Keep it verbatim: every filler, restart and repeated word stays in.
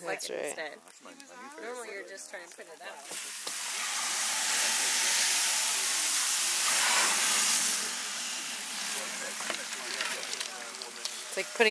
like That's it right. instead. Normally you're just trying to put it out. It's like putting